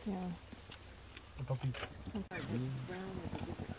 Yeah. Tant pis. Okay. Brown is a different